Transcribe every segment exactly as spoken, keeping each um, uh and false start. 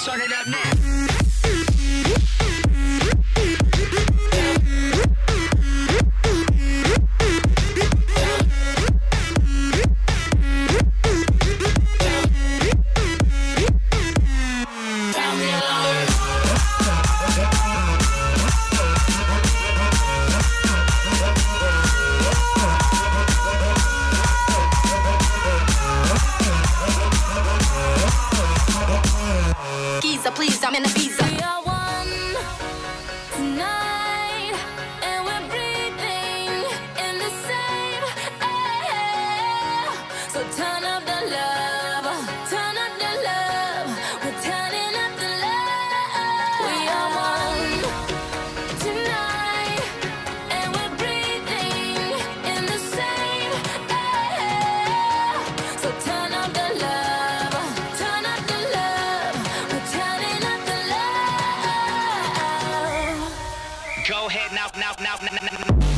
Start it up now. Please, I'm in the pizza. We are one tonight, and we're breathing in the same air. So turn up the love, turn up the love. We're turning up the love. We are one tonight, and we're breathing in the same air. So turn up the love, turn up the love. We're turning Go ahead now, now, now, now, now.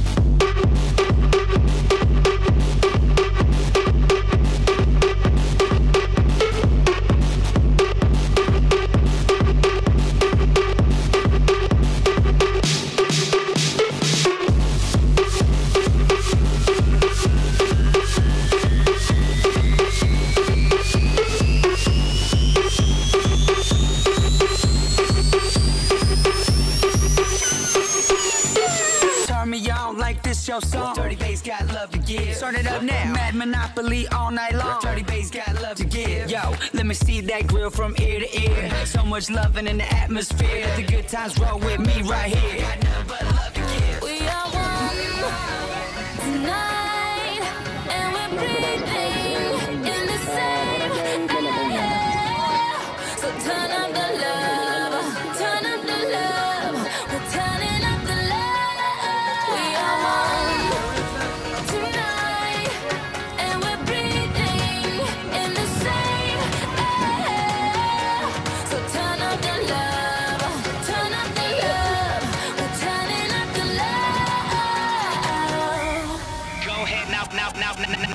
Your song. Dirty bass got love to give. Start it up now. Mad Monopoly all night long. Dirty bass got love to give. Yo, let me see that grill from ear to ear. So much loving in the atmosphere. The good times roll with me right here. Got nothing but love to give. We are one tonight, and we're breathing in the same air. So turn up the love, turn up the love. We're turning up the love. We are one tonight, and we're breathing in the same air. So turn up the love, turn up the love. We're turning up the love. Go ahead now, now, now, now, now.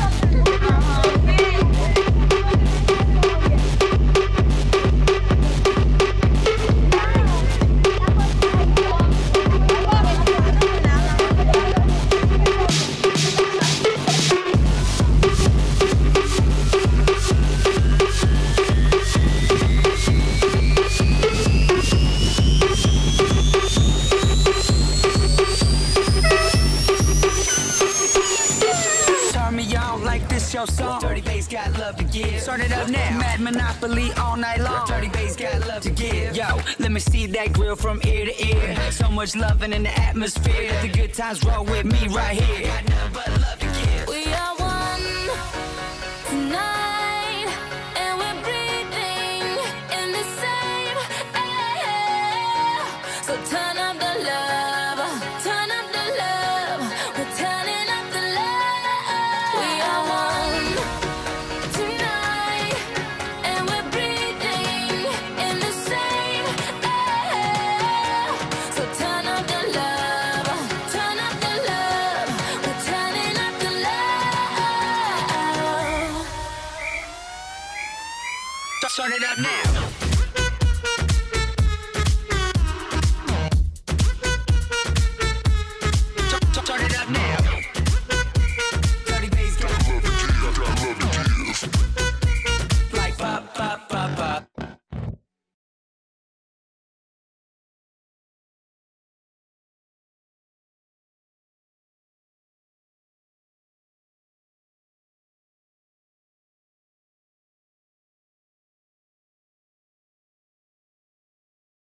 Your song. Dirty bass got love to give. Start it up now. Mad Monopoly all night long. Dirty bass got love to give. Yo, let me see that grill from ear to ear. So much loving in the atmosphere. The good times roll with me right here. Got nothing but love to give. We are one tonight, and we're breathing in the same air. So turn up the love, turn up the love. We're turning up the love. We are one tonight, and we're breathing in the same air. So turn up the love, turn up the love. We're turning up the love. Start it up now.